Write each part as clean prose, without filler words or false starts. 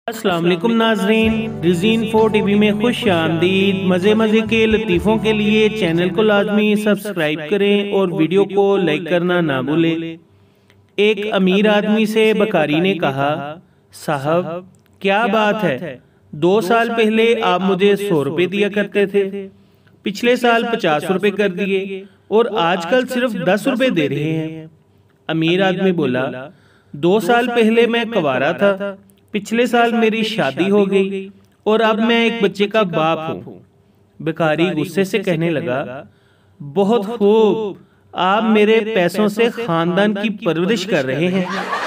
अस्सलाम वालेकुम नाजरीन, रिज़ीन 4 टीवी में खुश आमदीद। मज़े के लतीफ़ों के लिए चैनल को लाजमी सब्सक्राइब करें और वीडियो को लाइक करना ना भूलें। एक अमीर आदमी से बकारी ने कहा, साहब क्या बात है, 2 साल पहले आप मुझे 100 रुपए दिया करते थे, पिछले साल 50 रुपए कर दिए और आजकल सिर्फ 10 रुपए दे रहे हैं। अमीर आदमी बोला, 2 साल पहले मैं कुंवारा था, पिछले साल मेरी शादी हो गई और अब मैं एक बच्चे का बाप हूँ। भिखारी गुस्से से कहने लगा, बहुत खूब, आप मेरे पैसों से खानदान की परवरिश कर रहे हैं।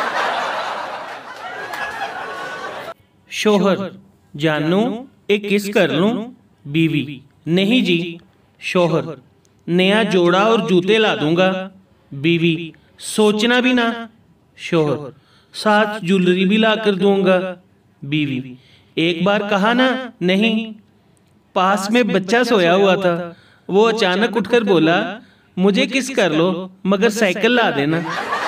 शोहर, जानू एक किस कर लूं? बीवी, नहीं जी। शोहर, नया जोड़ा और जूते ला दूंगा। बीवी, सोचना भी ना। शोहर, साथ ज्वेलरी भी ला कर दूंगा। बीवी, एक बार कहा ना नहीं। पास में बच्चा सोया हुआ था, वो अचानक उठकर बोला, मुझे किस कर लो मगर साइकिल ला देना।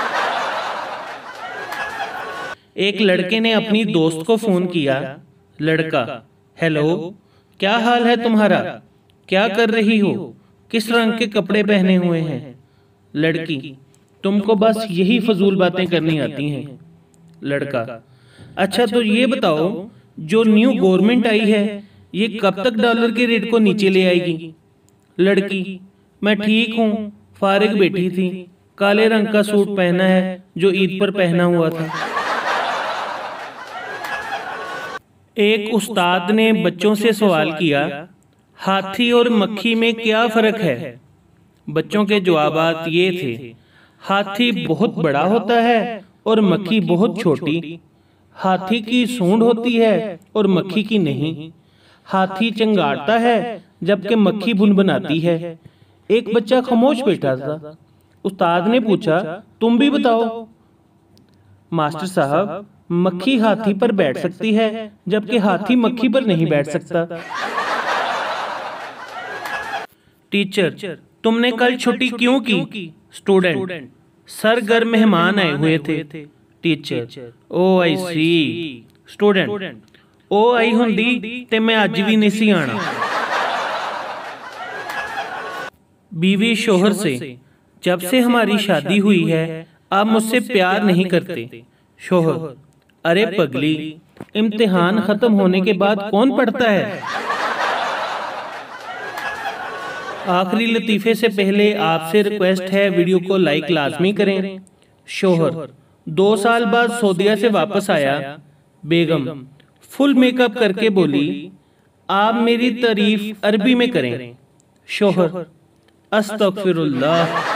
एक लड़के ने अपनी दोस्त को फोन किया। लड़का, हेलो, क्या हाल है तुम्हारा, क्या कर रही हो, किस रंग के कपड़े पहने हुए हैं? लड़की, तुमको बस यही फजूल बातें करनी आती हैं। लड़का, अच्छा तो ये बताओ, जो न्यू गवर्नमेंट आई है ये कब तक डॉलर के रेट को नीचे ले आएगी? लड़की, मैं ठीक हूँ, फारिग बैठी थी, काले रंग का सूट पहना है जो ईद पर पहना हुआ था। एक उस्ताद ने बच्चों से सवाल किया, हाथी और मक्खी में क्या फर्क है? बच्चों के जवाबात ये थे, हाथी बहुत बड़ा होता है और मक्खी बहुत छोटी। हाथी की सूंड होती है और मक्खी की नहीं। हाथी चंगाड़ता है जबकि मक्खी भुनभुनाती है। एक बच्चा खामोश बैठा था। उस्ताद ने पूछा, तुम भी बताओ। मास्टर साहब, मक्खी हाथी पर बैठ सकती है जबकि हाथी मक्खी पर नहीं बैठ सकता। टीचर, तुमने कल छुट्टी क्यों की? स्टूडेंट, सर घर मेहमान आए हुए थे। टीचर, ओ आई सी। स्टूडेंट, ओ आई हुंदी ते मैं अज भी नहीं सी आना। बीवी शोहर से, जब से हमारी शादी हुई है आप मुझसे प्यार नहीं करते। शोहर, अरे पगली, इम्तिहान खत्म होने के बाद कौन पढ़ता है? आखिरी लतीफे से पहले आपसे रिक्वेस्ट है, वीडियो को लाइक लाजमी करें। शोहर, 2 साल बाद सऊदीया से वापस आया। बेगम फुल मेकअप करके बोली, आप मेरी तारीफ अरबी में करें। शोहर, अस्तगफिरुल्लाह।